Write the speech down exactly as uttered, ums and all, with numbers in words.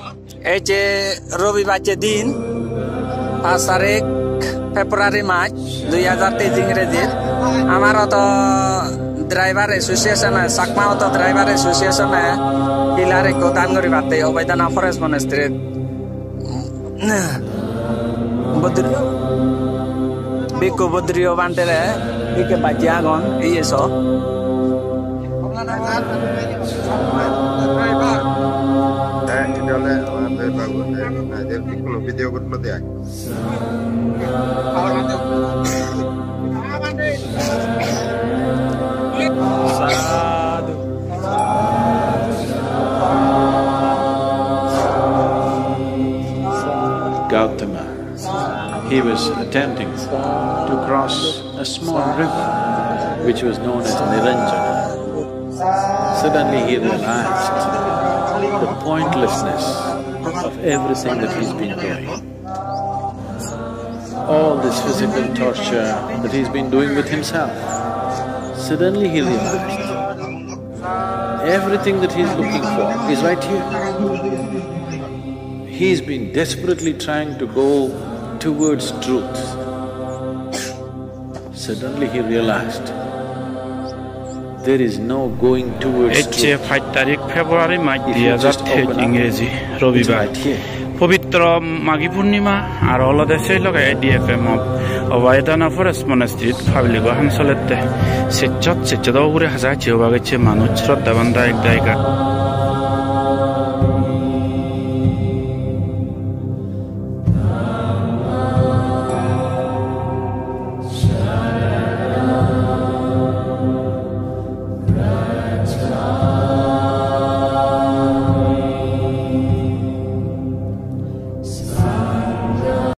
এই যে রবিবার যে দিন পাঁচ তারিখ ফেব্রুয়ারি মাস দুই হাজার তেইশ ইংরেজির আমারও তো ড্রাইভার এসোসিয়েশনে চাকমাও তো ড্রাইভার এসোসিয়েশনে হিলারে দান করি বাদ অবৈধানা ফরেস্ট মনেস্ট্রি বিকু বদ্রীয় বান্ডেরে বিকে বাজি আগন এই এসো ভিডিও করতে দেয় Gautama, he was attempting to cross a small river which was known as Niranjana. Suddenly he realized the pointlessness of everything that he's been doing. All this physical torture that he's been doing with himself. Suddenly he realized everything that he's looking for is right here. He's been desperately trying to go towards truth. Suddenly he realized there is no going towards truth. five তারিখ ফেব্রুয়ারি মাস দুই হাজার তেইশ ইংরেজি রবিবার পবিত্র মাঘী পূর্ণিমা আর অলদেশে লগে এডিএফএম অভয়দানা forest মনেস্ট্রিট ফাবলিগো হামসলেতে সেচ্চত সেচ্চত উপরে হাজার চেয়ে বাগেছে মানুষ শ্রদ্ধা বান্ধা এক জায়গা